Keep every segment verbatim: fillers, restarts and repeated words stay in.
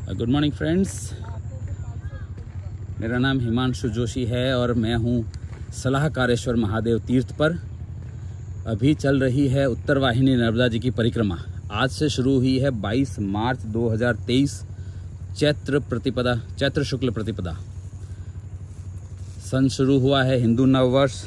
Good morning friends, मेरा नाम हिमांशु जोशी है और मैं हूँ सलाहकारेश्वर महादेव तीर्थ पर। अभी चल रही है उत्तरवाहिनी नर्मदा जी की परिक्रमा। आज से शुरू हुई है बाईस मार्च दो हज़ार तेईस चैत्र प्रतिपदा चैत्र शुक्ल प्रतिपदा। सन शुरू हुआ है हिंदू नववर्ष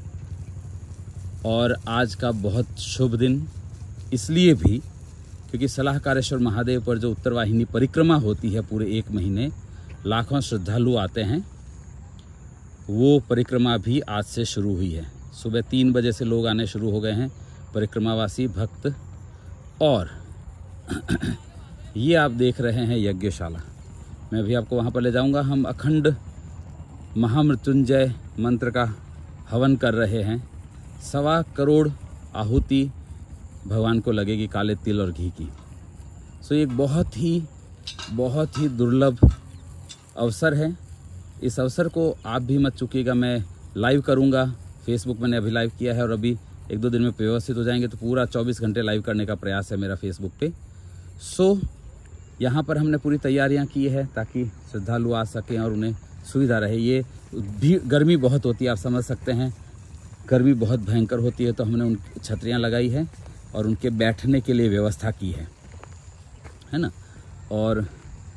और आज का बहुत शुभ दिन इसलिए भी क्योंकि सलाहकारेश्वर महादेव पर जो उत्तरवाहिनी परिक्रमा होती है पूरे एक महीने, लाखों श्रद्धालु आते हैं। वो परिक्रमा भी आज से शुरू हुई है। सुबह तीन बजे से लोग आने शुरू हो गए हैं, परिक्रमावासी भक्त। और ये आप देख रहे हैं यज्ञशाला। मैं भी आपको वहाँ पर ले जाऊँगा। हम अखंड महामृत्युंजय मंत्र का हवन कर रहे हैं। सवा करोड़ आहुति भगवान को लगेगी काले तिल और घी की। सो एक बहुत ही बहुत ही दुर्लभ अवसर है। इस अवसर को आप भी मत चूकिएगा। मैं लाइव करूंगा, फेसबुक मैंने अभी लाइव किया है और अभी एक दो दिन में व्यवस्थित हो जाएंगे तो पूरा चौबीस घंटे लाइव करने का प्रयास है मेरा फेसबुक पे। सो यहाँ पर हमने पूरी तैयारियाँ की है ताकि श्रद्धालु आ सकें और उन्हें सुविधा रहे। ये भी गर्मी बहुत होती है, आप समझ सकते हैं, गर्मी बहुत भयंकर होती है, तो हमने उन छतरियाँ लगाई है और उनके बैठने के लिए व्यवस्था की है, है ना। और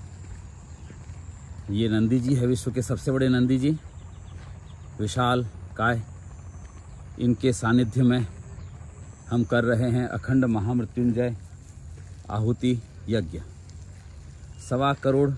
ये नंदी जी है, विश्व के सबसे बड़े नंदी जी, विशाल काय। इनके सानिध्य में हम कर रहे हैं अखंड महामृत्युंजय आहुति यज्ञ। सवा करोड़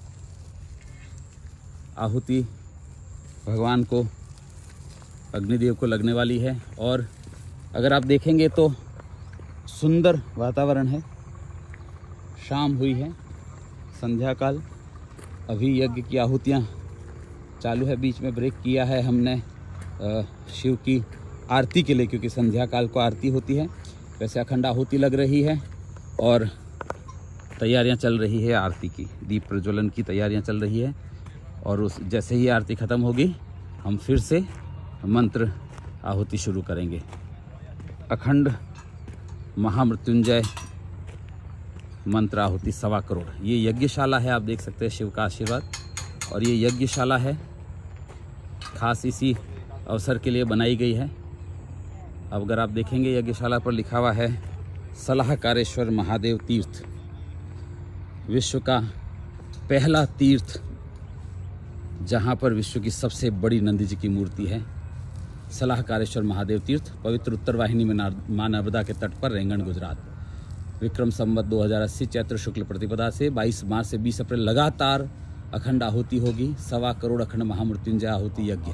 आहुति भगवान को, अग्निदेव को लगने वाली है। और अगर आप देखेंगे तो सुंदर वातावरण है। शाम हुई है, संध्या काल। अभी यज्ञ की आहुतियाँ चालू है। बीच में ब्रेक किया है हमने शिव की आरती के लिए, क्योंकि संध्या काल को आरती होती है। वैसे अखंड आहुति लग रही है और तैयारियां चल रही है आरती की, दीप प्रज्वलन की तैयारियां चल रही है। और उस जैसे ही आरती ख़त्म होगी हम फिर से मंत्र आहुति शुरू करेंगे। अखंड महामृत्युंजय मंत्र आहुति सवा करोड़। ये यज्ञशाला है, आप देख सकते हैं, शिव का आशीर्वाद। और ये यज्ञशाला है, खास इसी अवसर के लिए बनाई गई है। अब अगर आप देखेंगे यज्ञशाला पर लिखा हुआ है सलाहकारेश्वर महादेव तीर्थ, विश्व का पहला तीर्थ जहाँ पर विश्व की सबसे बड़ी नंदी जी की मूर्ति है। सलाहकारेश्वर महादेव तीर्थ, पवित्र उत्तरवाहिनी में मां नर्मदा के तट पर, रेंगण, गुजरात। विक्रम संवत दो हज़ार अस्सी चैत्र शुक्ल प्रतिपदा से बाईस मार्च से बीस अप्रैल लगातार अखंड आहुति होगी। सवा करोड़ अखंड महामृत्युंजय आहुति यज्ञ।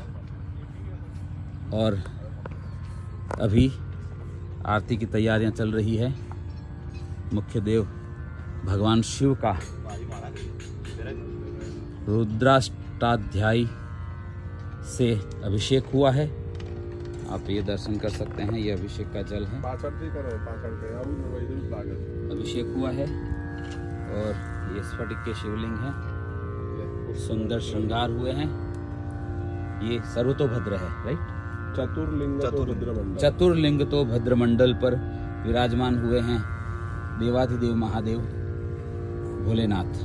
और अभी आरती की तैयारियां चल रही है। मुख्य देव भगवान शिव का रुद्राष्टाध्यायी से अभिषेक हुआ है। आप ये दर्शन कर सकते हैं, ये अभिषेक का जल है। अभिषेक हुआ है और ये स्फटिक के शिवलिंग हैं, सुंदर श्रृंगार हुए हैं। ये सर्वतोभद्र है, राइट। चतुर्लिंग चतुर्लिंग चतुर्लिंग तो भद्रमंडल पर विराजमान हुए हैं देवाधिदेव महादेव भोलेनाथ।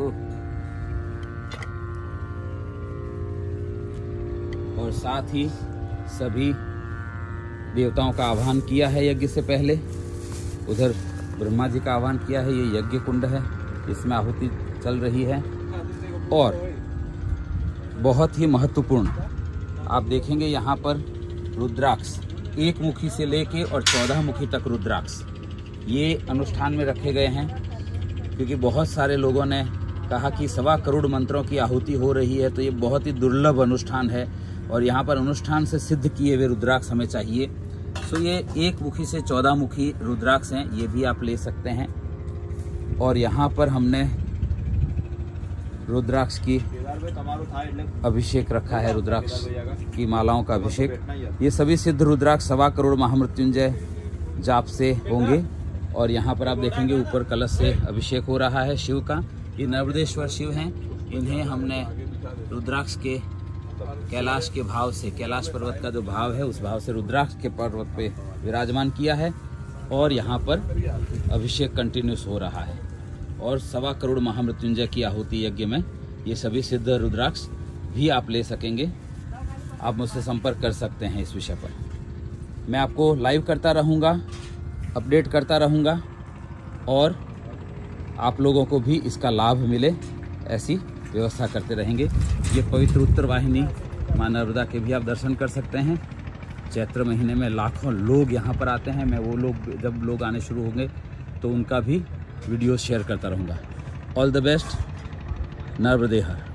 और साथ ही सभी देवताओं का आह्वान किया है यज्ञ से पहले। उधर ब्रह्मा जी का आह्वान किया है। ये यज्ञ कुंड है, इसमें आहुति चल रही है। और बहुत ही महत्वपूर्ण, आप देखेंगे यहाँ पर रुद्राक्ष, एक मुखी से लेके और चौदह मुखी तक रुद्राक्ष ये अनुष्ठान में रखे गए हैं। क्योंकि बहुत सारे लोगों ने कहा कि सवा करोड़ मंत्रों की आहुति हो रही है, तो ये बहुत ही दुर्लभ अनुष्ठान है और यहाँ पर अनुष्ठान से सिद्ध किए हुए रुद्राक्ष हमें चाहिए। सो ये एक मुखी से चौदह मुखी रुद्राक्ष हैं, ये भी आप ले सकते हैं। और यहाँ पर हमने रुद्राक्ष की अभिषेक रखा है, रुद्राक्ष की मालाओं का अभिषेक। ये सभी सिद्ध रुद्राक्ष सवा करोड़ महामृत्युंजय जाप से होंगे। और यहाँ पर आप देखेंगे ऊपर कलश से अभिषेक हो रहा है शिव का। ये नर्मदेश्वर शिव हैं, इन्हें हमने रुद्राक्ष के कैलाश के भाव से, कैलाश पर्वत का जो भाव है उस भाव से रुद्राक्ष के पर्वत पे विराजमान किया है। और यहाँ पर अभिषेक कंटिन्यूस हो रहा है। और सवा करोड़ महामृत्युंजय की आहुति यज्ञ में ये सभी सिद्ध रुद्राक्ष भी आप ले सकेंगे। आप मुझसे संपर्क कर सकते हैं इस विषय पर। मैं आपको लाइव करता रहूँगा, अपडेट करता रहूँगा और आप लोगों को भी इसका लाभ मिले ऐसी व्यवस्था करते रहेंगे। ये पवित्र उत्तर वाहिनी माँ नर्मदा के भी आप दर्शन कर सकते हैं। चैत्र महीने में लाखों लोग यहाँ पर आते हैं। मैं वो लोग जब लोग आने शुरू होंगे तो उनका भी वीडियो शेयर करता रहूँगा। All the best, नर्मदेहर।